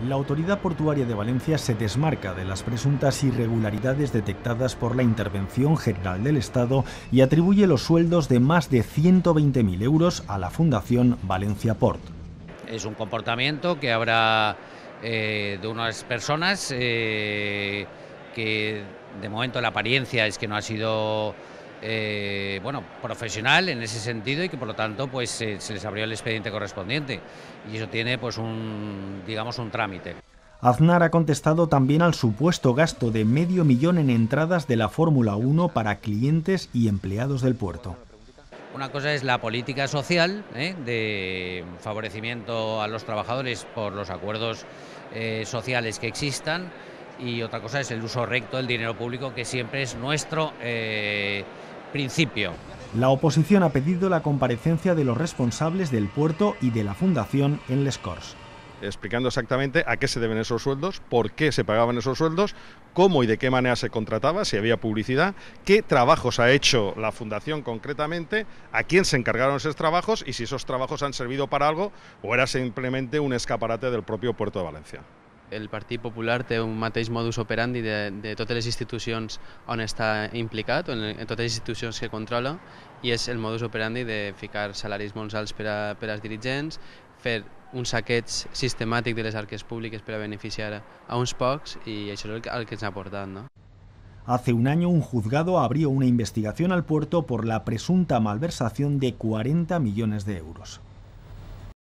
La Autoridad Portuaria de Valencia se desmarca de las presuntas irregularidades detectadas por la Intervención General del Estado y atribuye los sueldos de más de 120.000 euros a la Fundación Valencia Port. Es un comportamiento que habrá de unas personas que de momento la apariencia es que no ha sido profesional en ese sentido y que por lo tanto pues se les abrió el expediente correspondiente y eso tiene pues un trámite. Aznar ha contestado también al supuesto gasto de $500.000 en entradas de la Fórmula 1 para clientes y empleados del puerto. Una cosa es la política social, de favorecimiento a los trabajadores por los acuerdos sociales que existan, y otra cosa es el uso recto del dinero público, que siempre es nuestro principio. La oposición ha pedido la comparecencia de los responsables del puerto y de la Fundación en les Corts, explicando exactamente a qué se deben esos sueldos, por qué se pagaban esos sueldos, cómo y de qué manera se contrataba, si había publicidad, qué trabajos ha hecho la Fundación concretamente, a quién se encargaron esos trabajos y si esos trabajos han servido para algo o era simplemente un escaparate del propio Puerto de València. El Partit Popular té un mateix modus operandi de totes les institucions on està implicat, en totes les institucions que controla, i és el modus operandi de ficar salaris molt alts per als dirigents, fer un saqueig sistemàtic de les arques públiques per a beneficiar a uns pocs, i això és el que ens ha portat, ¿no? Hace un año un juzgado abrió una investigación al puerto por la presunta malversación de 40 millones de euros.